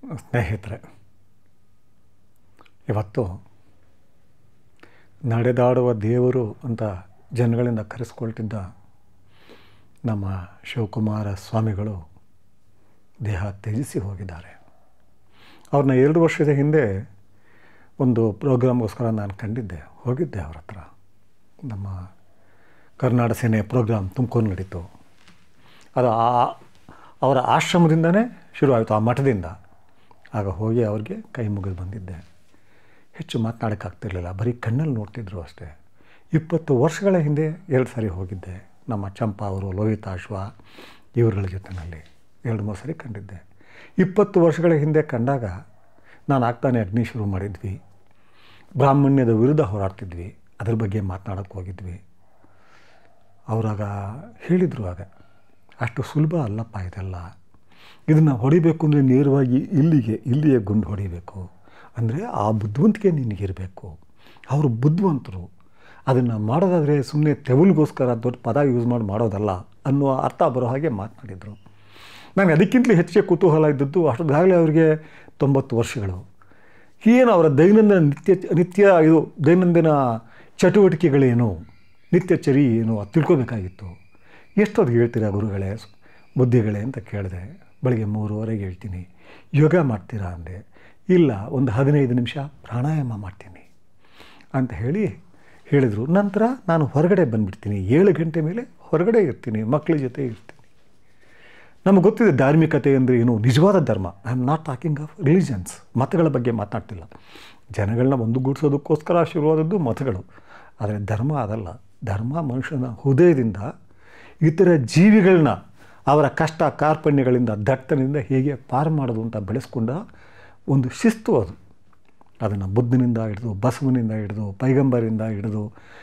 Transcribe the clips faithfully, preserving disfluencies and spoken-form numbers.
ಸ್ನೇಹಿತರೆ, ಇವತ್ತು ನಡೆದಾಡುವ ದೇವರು ಅಂತ ಜನಗಳಿಂದ ಕರೆಸ್ಕೊಳ್ತಿದ್ದ ನಮ್ಮ ಶಿವಕುಮಾರ ಸ್ವಾಮಿಗಳು ದೇಹ ತ್ಯಜಿಸಿ ಹೋಗಿದ್ದಾರೆ. ಅವ್ರನ್ನ ಎರಡು ವರ್ಷದ ಹಿಂದೆ ಒಂದು ಪ್ರೋಗ್ರಾಮ್ಗೋಸ್ಕರ ನಾನು ಕಂಡಿದ್ದೆ, ಹೋಗಿದ್ದೆ ಅವ್ರ ಹತ್ರ. ನಮ್ಮ ಕರ್ನಾಟಕ ಸೇನೆ ಪ್ರೋಗ್ರಾಮ್ ತುಮಕೂರು ನಡೀತು. ಅದು ಆ ಅವರ ಆಶ್ರಮದಿಂದನೇ ಶುರುವಾಯಿತು, ಆ ಮಠದಿಂದ. ಆಗ ಹೋಗಿ ಅವ್ರಿಗೆ ಕೈ ಮುಗಿದು ಬಂದಿದ್ದೆ. ಹೆಚ್ಚು ಮಾತನಾಡೋಕ್ಕಾಗ್ತಿರ್ಲಿಲ್ಲ, ಬರೀ ಕಣ್ಣಲ್ಲಿ ನೋಡ್ತಿದ್ರು ಅಷ್ಟೇ. ಇಪ್ಪತ್ತು ವರ್ಷಗಳ ಹಿಂದೆ ಎರಡು ಸಾರಿ ಹೋಗಿದ್ದೆ. ನಮ್ಮ ಚಂಪಾ ಅವರು, ಲೋಹಿತಾಶ್ವ ಇವರುಗಳ ಜೊತೆಯಲ್ಲಿ ಎರಡು ಮೂರು ಸಾರಿ ಕಂಡಿದ್ದೆ. ಇಪ್ಪತ್ತು ವರ್ಷಗಳ ಹಿಂದೆ ಕಂಡಾಗ ನಾನು ಆಗ್ತಾನೆ ಅಗ್ನಿ ಶುರು ಮಾಡಿದ್ವಿ, ಬ್ರಾಹ್ಮಣ್ಯದ ವಿರುದ್ಧ ಹೋರಾಡ್ತಿದ್ವಿ, ಅದ್ರ ಬಗ್ಗೆ ಮಾತನಾಡೋಕ್ಕೆ ಹೋಗಿದ್ವಿ. ಅವರಾಗ ಹೇಳಿದರು, ಆಗ ಅಷ್ಟು ಸುಲಭ ಅಲ್ಲಪ್ಪ ಇದೆಲ್ಲ, ಇದನ್ನು ಹೊಡಿಬೇಕು ಅಂದರೆ ನೇರವಾಗಿ ಇಲ್ಲಿಗೆ ಇಲ್ಲಿಯೇ ಗುಂಡು ಹೊಡಿಬೇಕು, ಅಂದರೆ ಆ ಬುದ್ಧಿವಂತಿಕೆ ನಿನಗಿರಬೇಕು. ಅವರು ಬುದ್ಧಿವಂತರು, ಅದನ್ನು ಮಾಡೋದಾದರೆ ಸುಮ್ಮನೆ ತೆವಲ್ಗೋಸ್ಕರ ದೊಡ್ಡ ಪದ ಯೂಸ್ ಮಾಡಿ ಮಾಡೋದಲ್ಲ ಅನ್ನುವ ಅರ್ಥ ಬರೋ ಹಾಗೆ ಮಾತನಾಡಿದರು. ನನಗೆ ಅದಕ್ಕಿಂತಲೂ ಹೆಚ್ಚಿಗೆ ಕುತೂಹಲ ಇದ್ದದ್ದು, ಅಷ್ಟೊಂದಾಗಲೇ ಅವರಿಗೆ ತೊಂಬತ್ತು ವರ್ಷಗಳು. ಏನು ಅವರ ದೈನಂದಿನ ನಿತ್ಯ ನಿತ್ಯ ಇದು ದೈನಂದಿನ ಚಟುವಟಿಕೆಗಳೇನು, ನಿತ್ಯಚರಿ ಏನು ಅದು ತಿಳ್ಕೊಬೇಕಾಗಿತ್ತು. ಎಷ್ಟೊತ್ತು ಹೇಳ್ತೀರಾ ಗುರುಗಳೇ, ಬುದ್ಧಿಗಳೇ ಅಂತ ಕೇಳಿದೆ. ಬೆಳಗ್ಗೆ ಮೂರುವರೆಗೆ ಹೇಳ್ತೀನಿ. ಯೋಗ ಮಾಡ್ತೀರಾ ಅಂದೆ. ಇಲ್ಲ, ಒಂದು ಹದಿನೈದು ನಿಮಿಷ ಪ್ರಾಣಾಯಾಮ ಮಾಡ್ತೀನಿ ಅಂತ ಹೇಳಿ ಹೇಳಿದರು. ನಂತರ ನಾನು ಹೊರಗಡೆ ಬಂದುಬಿಡ್ತೀನಿ, ಏಳು ಗಂಟೆ ಮೇಲೆ ಹೊರಗಡೆ ಇರ್ತೀನಿ, ಮಕ್ಕಳ ಜೊತೆ ಇರ್ತೀನಿ. ನಮಗೆ ಗೊತ್ತಿದೆ ಧಾರ್ಮಿಕತೆ ಅಂದರೆ ಏನು, ನಿಜವಾದ ಧರ್ಮ. I am not talking of religions, ಮತಗಳ ಬಗ್ಗೆ ಮಾತನಾಡ್ತಿಲ್ಲ. ಜನಗಳನ್ನ ಒಂದುಗೂಡಿಸೋದಕ್ಕೋಸ್ಕರ ಶುರುವಾದದ್ದು ಮತಗಳು, ಆದರೆ ಧರ್ಮ ಅದಲ್ಲ. ಧರ್ಮ ಮನುಷ್ಯನ ಹೃದಯದಿಂದ ಇತರ ಜೀವಿಗಳನ್ನ ಅವರ ಕಷ್ಟ ಕಾರ್ಪಣ್ಯಗಳಿಂದ ದಟ್ಟನಿಂದ ಹೇಗೆ ಪಾರು ಮಾಡೋದು ಅಂತ ಬೆಳೆಸ್ಕೊಂಡ ಒಂದು ಶಿಸ್ತು ಅದು. ಅದನ್ನು ಬುದ್ಧನಿಂದ ಹಿಡಿದು, ಬಸವನಿಂದ ಹಿಡಿದು, ಪೈಗಂಬರಿಂದ ಹಿಡಿದು,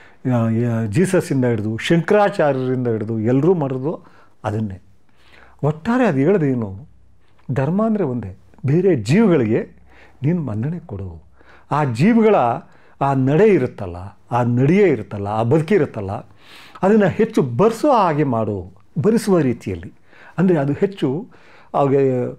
ಜೀಸಸ್ಸಿಂದ ಹಿಡಿದು, ಶಂಕರಾಚಾರ್ಯರಿಂದ ಹಿಡಿದು ಎಲ್ಲರೂ ಮಾಡೋದು ಅದನ್ನೇ. ಒಟ್ಟಾರೆ ಅದು ಹೇಳೋದೇನು, ಧರ್ಮ ಅಂದರೆ ಒಂದೇ, ಬೇರೆ ಜೀವಿಗಳಿಗೆ ನೀನು ಮನ್ನಣೆ ಕೊಡು. ಆ ಜೀವಿಗಳ ಆ ನಡೆ ಇರುತ್ತಲ್ಲ, ಆ ನಡೆಯೇ ಇರುತ್ತಲ್ಲ, ಆ ಬದುಕಿರುತ್ತಲ್ಲ, ಅದನ್ನು ಹೆಚ್ಚು ಬರೆಸೋ ಹಾಗೆ ಮಾಡು, ಭರಿಸುವ ರೀತಿಯಲ್ಲಿ. ಅಂದರೆ ಅದು ಹೆಚ್ಚು ಅವ್ರಿಗೆ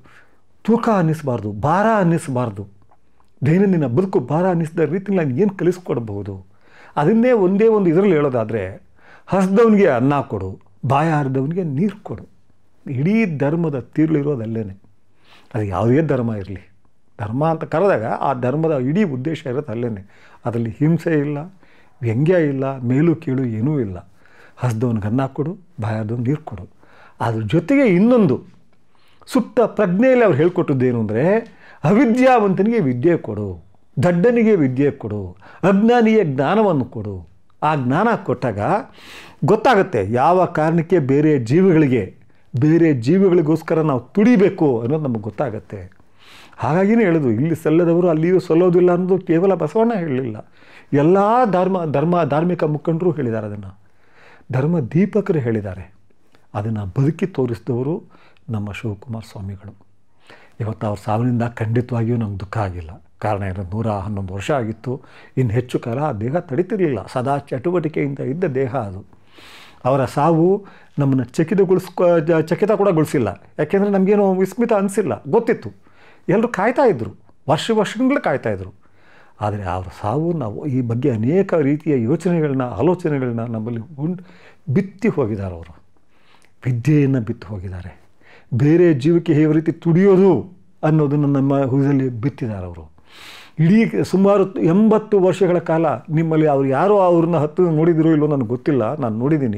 ತೂಕ ಅನ್ನಿಸಬಾರ್ದು, ಭಾರ ಅನ್ನಿಸಬಾರ್ದು. ದೈನಂದಿನ ಬದುಕು ಭಾರ ಅನ್ನಿಸಿದ ರೀತಿಯಲ್ಲಿ ನಾನು ಏನು ಕಲಿಸ್ಕೊಡ್ಬೋದು, ಅದನ್ನೇ ಒಂದೇ ಒಂದು ಇದರಲ್ಲಿ ಹೇಳೋದಾದರೆ, ಹಸ್ದವನಿಗೆ ಅನ್ನ ಕೊಡು, ಬಾಯ ಹರಿದವನಿಗೆ ನೀರು ಕೊಡು. ಇಡೀ ಧರ್ಮದ ತೀರ್ಲಿರೋದಲ್ಲೇ. ಅದು ಯಾವುದೇ ಧರ್ಮ ಇರಲಿ, ಧರ್ಮ ಅಂತ ಕರೆದಾಗ ಆ ಧರ್ಮದ ಇಡೀ ಉದ್ದೇಶ ಇರೋದು ಅಲ್ಲೇ. ಅದರಲ್ಲಿ ಹಿಂಸೆ ಇಲ್ಲ, ವ್ಯಂಗ್ಯ ಇಲ್ಲ, ಮೇಲು ಕೀಳು ಏನೂ ಇಲ್ಲ. ಹಸ್ದವನಿಗೆ ಅನ್ನ ಕೊಡು, ಬಾಯಾದವನು ನೀರು ಕೊಡು. ಅದ್ರ ಜೊತೆಗೆ ಇನ್ನೊಂದು ಸುಪ್ತ ಪ್ರಜ್ಞೆಯಲ್ಲಿ ಅವ್ರು ಹೇಳ್ಕೊಟ್ಟದ್ದೇನು ಅಂದರೆ, ಅವಿದ್ಯಾವಂತನಿಗೆ ವಿದ್ಯೆ ಕೊಡು, ದಡ್ಡನಿಗೆ ವಿದ್ಯೆ ಕೊಡು, ಅಜ್ಞಾನಿಗೆ ಜ್ಞಾನವನ್ನು ಕೊಡು. ಆ ಜ್ಞಾನ ಕೊಟ್ಟಾಗ ಗೊತ್ತಾಗುತ್ತೆ ಯಾವ ಕಾರಣಕ್ಕೆ ಬೇರೆ ಜೀವಿಗಳಿಗೆ ಬೇರೆ ಜೀವಿಗಳಿಗೋಸ್ಕರ ನಾವು ತುಡಿಬೇಕು ಅನ್ನೋದು ನಮಗೆ ಗೊತ್ತಾಗತ್ತೆ. ಹಾಗಾಗಿನೇ ಹೇಳೋದು, ಇಲ್ಲಿ ಸಲ್ಲದವರು ಅಲ್ಲಿಯೂ ಸಲ್ಲೋದಿಲ್ಲ ಅನ್ನೋದು ಕೇವಲ ಬಸವಣ್ಣ ಹೇಳಲಿಲ್ಲ, ಎಲ್ಲ ಧರ್ಮ ಧರ್ಮ ಧಾರ್ಮಿಕ ಮುಖಂಡರು ಹೇಳಿದ್ದಾರೆ. ಅದನ್ನು ಧರ್ಮ ದೀಪಕರು ಹೇಳಿದ್ದಾರೆ. ಅದನ್ನು ಬದುಕಿ ತೋರಿಸಿದವರು ನಮ್ಮ ಶಿವಕುಮಾರ ಸ್ವಾಮಿಗಳು. ಇವತ್ತು ಅವ್ರ ಸಾವಿನಿಂದ ಖಂಡಿತವಾಗಿಯೂ ನಮ್ಗೆ ದುಃಖ ಆಗಿಲ್ಲ. ಕಾರಣ ಏನು, ನೂರ ಹನ್ನೊಂದು ವರ್ಷ ಆಗಿತ್ತು. ಇನ್ನು ಹೆಚ್ಚು ಕಾಲ ಆ ದೇಹ ತಡೀತಿರಲಿಲ್ಲ, ಸದಾ ಚಟುವಟಿಕೆಯಿಂದ ಇದ್ದ ದೇಹ ಅದು. ಅವರ ಸಾವು ನಮ್ಮನ್ನು ಚಕಿತಗೊಳಿಸ್ಕೊ ಚಕಿತ ಕೂಡ ಗೊಳಿಸಿಲ್ಲ. ಯಾಕೆಂದರೆ ನಮಗೇನು ವಿಸ್ಮಿತ ಅನಿಸಿಲ್ಲ, ಗೊತ್ತಿತ್ತು. ಎಲ್ಲರೂ ಕಾಯ್ತಾಯಿದ್ರು, ವರ್ಷ ವರ್ಷಗಳು ಕಾಯ್ತಾಯಿದ್ರು. ಆದರೆ ಅವರ ಸಾವು ನಾವು ಈ ಬಗ್ಗೆ ಅನೇಕ ರೀತಿಯ ಯೋಚನೆಗಳನ್ನ ಆಲೋಚನೆಗಳನ್ನ ನಮ್ಮಲ್ಲಿ ಉಂಟು ಬಿತ್ತಿ ಹೋಗಿದ್ದಾರೆ. ಅವರು ವಿದ್ಯೆಯನ್ನು ಬಿತ್ತು ಹೋಗಿದ್ದಾರೆ. ಬೇರೆ ಜೀವಕ್ಕೆ ಯಾವ ರೀತಿ ತುಡಿಯೋದು ಅನ್ನೋದನ್ನು ನಮ್ಮ ಹೃದಯದಲ್ಲಿ ಬಿತ್ತಿದ್ದಾರೆ ಅವರು. ಇಡೀ ಸುಮಾರು ಎಂಬತ್ತು ವರ್ಷಗಳ ಕಾಲ ನಿಮ್ಮಲ್ಲಿ ಅವ್ರು ಯಾರೋ ಅವ್ರನ್ನ ಹತ್ತು ನೋಡಿದಿರೋ ಇಲ್ಲೋ ನನಗೆ ಗೊತ್ತಿಲ್ಲ, ನಾನು ನೋಡಿದ್ದೀನಿ.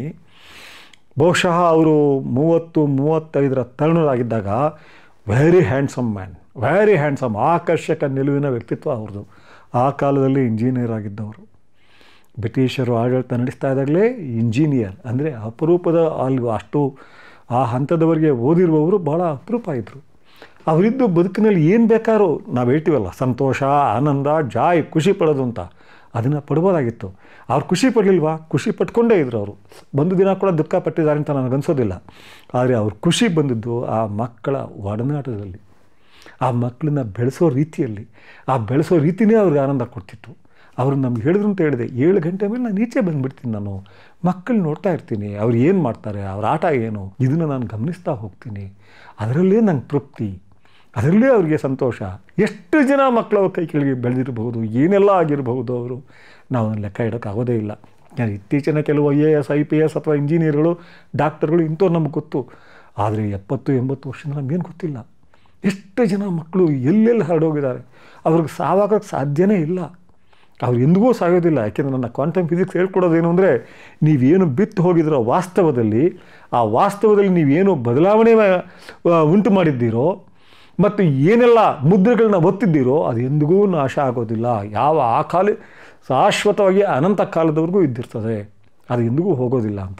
ಬಹುಶಃ ಅವರು ಮೂವತ್ತು ಮೂವತ್ತೈದರ ತರುಣರಾಗಿದ್ದಾಗ very handsome man, very handsome, ಆಕರ್ಷಕ ನಿಲುವಿನ ವ್ಯಕ್ತಿತ್ವ ಅವ್ರದ್ದು. ಆ ಕಾಲದಲ್ಲಿ ಇಂಜಿನಿಯರ್ ಆಗಿದ್ದವರು. ಬ್ರಿಟಿಷರು ಆಡಳಿತ ನಡೆಸ್ತಾ ಇದ್ದಾಗಲೇ ಇಂಜಿನಿಯರ್ ಅಂದರೆ ಅಪರೂಪದ, ಅಲ್ಲಿ ಅಷ್ಟು ಆ ಹಂತದವರೆಗೆ ಓದಿರುವವರು ಭಾಳ ಅಪರೂಪ ಇದ್ದರು. ಅವರಿದ್ದು ಬದುಕಿನಲ್ಲಿ ಏನು ಬೇಕಾದ್ರೂ ನಾವು ಹೇಳ್ತೀವಲ್ಲ, ಸಂತೋಷ, ಆನಂದ, ಜಾಯ್, ಖುಷಿ ಪಡೋದು ಅಂತ, ಅದನ್ನು ಪಡ್ಬೋದಾಗಿತ್ತು. ಅವ್ರು ಖುಷಿ ಪಡಲಿಲ್ವಾ, ಖುಷಿ ಪಟ್ಕೊಂಡೇ ಇದ್ರು. ಅವರು ಒಂದು ದಿನ ಕೂಡ ದುಃಖ ಪಟ್ಟಿದ್ದಾರೆ ಅಂತ ನನಗನ್ಸೋದಿಲ್ಲ. ಆದರೆ ಅವ್ರ ಖುಷಿ ಬಂದಿದ್ದು ಆ ಮಕ್ಕಳ ಒಡನಾಟದಲ್ಲಿ, ಆ ಮಕ್ಕಳನ್ನ ಬೆಳೆಸೋ ರೀತಿಯಲ್ಲಿ. ಆ ಬೆಳೆಸೋ ರೀತಿಯೇ ಅವ್ರಿಗೆ ಆನಂದ ಕೊಡ್ತಿತ್ತು. ಅವರು ನಮ್ಗೆ ಹೇಳಿದ್ರು ಅಂತ ಹೇಳಿದೆ, ಏಳು ಗಂಟೆ ಮೇಲೆ ನಾನು ಈಚೆ ಬಂದುಬಿಡ್ತೀನಿ, ನಾನು ಮಕ್ಕಳು ನೋಡ್ತಾ ಇರ್ತೀನಿ, ಅವ್ರು ಏನು ಮಾಡ್ತಾರೆ, ಅವ್ರ ಆಟ ಏನು, ಇದನ್ನು ನಾನು ಗಮನಿಸ್ತಾ ಹೋಗ್ತೀನಿ, ಅದರಲ್ಲೇ ನಂಗೆ ತೃಪ್ತಿ. ಅದರಲ್ಲೇ ಅವರಿಗೆ ಸಂತೋಷ. ಎಷ್ಟು ಜನ ಮಕ್ಕಳು ಅವ್ರ ಕೈ ಕೆಳಗೆ ಬೆಳೆದಿರಬಹುದು, ಏನೆಲ್ಲ ಆಗಿರಬಹುದು ಅವರು, ನಾವು ಲೆಕ್ಕ ಇಡೋಕ್ಕಾಗೋದೇ ಇಲ್ಲ. ಇತ್ತೀಚಿನ ಕೆಲವು I A S I P S ಅಥವಾ ಇಂಜಿನಿಯರ್ಗಳು ಡಾಕ್ಟರ್ಗಳು ಇಂಥವ್ರು ನಮಗೆ ಗೊತ್ತು. ಆದರೆ ಎಪ್ಪತ್ತು ಎಂಬತ್ತು ವರ್ಷದ ನಮಗೇನು ಗೊತ್ತಿಲ್ಲ. ಎಷ್ಟು ಜನ ಮಕ್ಕಳು ಎಲ್ಲೆಲ್ಲಿ ಹರಡೋಗಿದ್ದಾರೆ, ಅವ್ರಿಗೆ ಸಾವಾಗೋಕ್ಕೆ ಸಾಧ್ಯನೇ ಇಲ್ಲ. ಅವ್ರು ಎಂದಿಗೂ ಸಾಯೋದಿಲ್ಲ. ಯಾಕೆಂದರೆ ನನ್ನ ಕ್ವಾಂಟಮ್ ಫಿಸಿಕ್ಸ್ ಹೇಳ್ಕೊಡೋದೇನು ಅಂದರೆ, ನೀವೇನು ಬಿತ್ತು ಹೋಗಿದ್ದೀರೋ ವಾಸ್ತವದಲ್ಲಿ, ಆ ವಾಸ್ತವದಲ್ಲಿ ನೀವೇನು ಬದಲಾವಣೆ ಉಂಟು ಮಾಡಿದ್ದೀರೋ ಮತ್ತು ಏನೆಲ್ಲ ಮುದ್ರೆಗಳನ್ನ ಒತ್ತಿದ್ದೀರೋ ಅದು ಎಂದಿಗೂ ನಾಶ ಆಗೋದಿಲ್ಲ. ಯಾವ ಆ ಕಾಲ ಶಾಶ್ವತವಾಗಿ ಅನಂತ ಕಾಲದವರೆಗೂ ಇದ್ದಿರ್ತದೆ, ಅದು ಎಂದಿಗೂ ಹೋಗೋದಿಲ್ಲ ಅಂತ.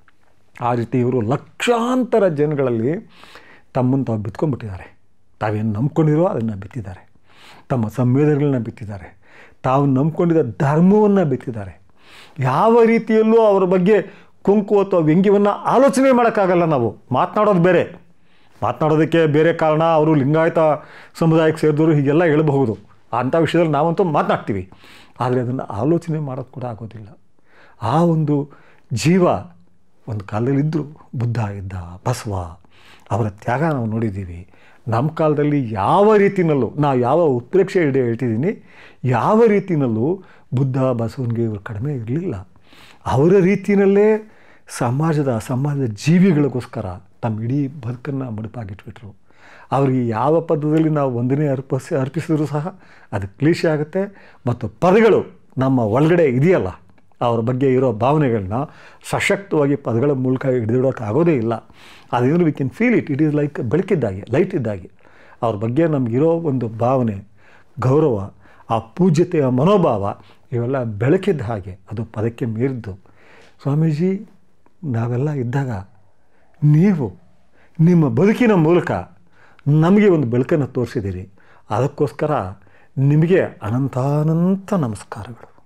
ಆ ರೀತಿ ಇವರು ಲಕ್ಷಾಂತರ ಜನಗಳಲ್ಲಿ ತಮ್ಮನ್ನು ತಾವು ಬಿತ್ಕೊಂಡ್ಬಿಟ್ಟಿದ್ದಾರೆ. ತಾವೇನು ನಂಬ್ಕೊಂಡಿರೋ ಅದನ್ನು ಬಿತ್ತಿದ್ದಾರೆ, ತಮ್ಮ ಸಂವೇದನೆಗಳನ್ನ ಬಿತ್ತಿದ್ದಾರೆ, ತಾವು ನಂಬ್ಕೊಂಡಿದ್ದ ಧರ್ಮವನ್ನು ಬಿತ್ತಿದ್ದಾರೆ. ಯಾವ ರೀತಿಯಲ್ಲೂ ಅವರ ಬಗ್ಗೆ ಕೊಂಕು ಅಥವಾ ವ್ಯಂಗ್ಯವನ್ನು ಆಲೋಚನೆ ಮಾಡೋಕ್ಕಾಗಲ್ಲ. ನಾವು ಮಾತನಾಡೋದು ಬೇರೆ, ಮಾತನಾಡೋದಕ್ಕೆ ಬೇರೆ ಕಾರಣ, ಅವರು ಲಿಂಗಾಯತ ಸಮುದಾಯಕ್ಕೆ ಸೇರಿದವರು ಹೀಗೆಲ್ಲ ಹೇಳಬಹುದು. ಅಂಥ ವಿಷಯದಲ್ಲಿ ನಾವಂತೂ ಮಾತನಾಡ್ತೀವಿ, ಆದರೆ ಅದನ್ನು ಆಲೋಚನೆ ಮಾಡೋದು ಕೂಡ ಆಗೋದಿಲ್ಲ. ಆ ಒಂದು ಜೀವ ಒಂದು ಕಾಲದಲ್ಲಿದ್ದರು. ಬುದ್ಧ ಇದ್ದ, ಬಸವ, ಅವರ ತ್ಯಾಗ ನಾವು ನೋಡಿದ್ದೀವಿ. ನಮ್ಮ ಕಾಲದಲ್ಲಿ ಯಾವ ರೀತಿಯಲ್ಲೂ, ನಾವು ಯಾವ ಉತ್ಪ್ರೇಕ್ಷೆ ಇಡೆ ಹೇಳ್ತಿದ್ದೀನಿ, ಯಾವ ರೀತಿಯಲ್ಲೂ ಬುದ್ಧ ಬಸವನಿಗೆ ಇವರು ಕಡಿಮೆ ಇರಲಿಲ್ಲ. ಅವರ ರೀತಿಯಲ್ಲೇ ಸಮಾಜದ ಸಮಾಜದ ಜೀವಿಗಳಿಗೋಸ್ಕರ ತಮ್ಮ ಇಡೀ ಬದುಕನ್ನು ಮುಡುಪಾಗಿಟ್ಬಿಟ್ರು. ಅವರಿಗೆ ಯಾವ ಪದದಲ್ಲಿ ನಾವು ವಂದನೆ ಅರ್ಪಿಸಿ ಅರ್ಪಿಸಿದರೂ ಸಹ ಅದು ಕ್ಲೀಶೆ ಆಗುತ್ತೆ. ಮತ್ತು ಪದಗಳು ನಮ್ಮ ಒಳಗಡೆ ಇದೆಯಲ್ಲ, ಅವ್ರ ಬಗ್ಗೆ ಇರೋ ಭಾವನೆಗಳನ್ನ ಸಶಕ್ತವಾಗಿ ಪದಗಳ ಮೂಲಕ ಹಿಡಿದಿಡೋಕ್ಕಾಗೋದೇ ಇಲ್ಲ. ಅದೇನು we can feel it. It is like ಬೆಳಕಿದ್ದಾಗೆ, ಲೈಟ್ ಇದ್ದಾಗೆ. ಅವ್ರ ಬಗ್ಗೆ ನಮಗಿರೋ ಒಂದು ಭಾವನೆ, ಗೌರವ, ಆ ಪೂಜ್ಯತೆಯ ಮನೋಭಾವ, ಇವೆಲ್ಲ ಬೆಳಕಿದ್ದ ಹಾಗೆ, ಅದು ಪದಕ್ಕೆ ಮೀರಿದ್ದು. ಸ್ವಾಮೀಜಿ, ನಾವೆಲ್ಲ ಇದ್ದಾಗ ನೀವು ನಿಮ್ಮ ಬದುಕಿನ ಮೂಲಕ ನಮಗೆ ಒಂದು ಬೆಳಕನ್ನು ತೋರಿಸಿದ್ದೀರಿ. ಅದಕ್ಕೋಸ್ಕರ ನಿಮಗೆ ಅನಂತಾನಂತ ನಮಸ್ಕಾರಗಳು.